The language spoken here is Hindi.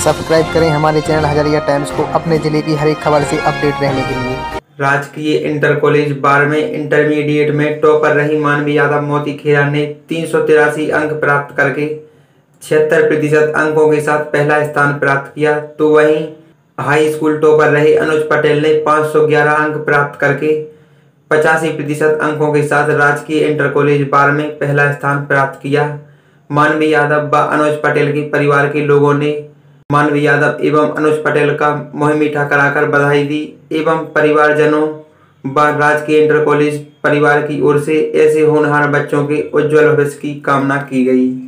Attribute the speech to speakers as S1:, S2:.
S1: सब्सक्राइब करें हमारे चैनल हजारिया टाइम्स को अपने जिले की हर एक खबर से अपडेट रहने के लिए।
S2: राजकीय इंटर कॉलेज बारहवें इंटरमीडिएट में टॉपर रही मानवी यादव मोती खेरा ने 383 अंक प्राप्त करके 76% अंकों के साथ पहला स्थान प्राप्त किया, तो वहीं हाई स्कूल टॉपर रहे अनुज पटेल ने 511 अंक प्राप्त करके 85% अंकों के साथ राजकीय इंटर कॉलेज बारहवें में पहला स्थान प्राप्त किया। मानवी यादव व अनुज पटेल के परिवार के लोगों ने मानवी यादव एवं अनुज पटेल का मुंह मीठा कराकर बधाई दी एवं परिवारजनों व राजकीय इंटर कॉलेज परिवार की ओर से ऐसे होनहार बच्चों के उज्जवल भविष्य की कामना की गई।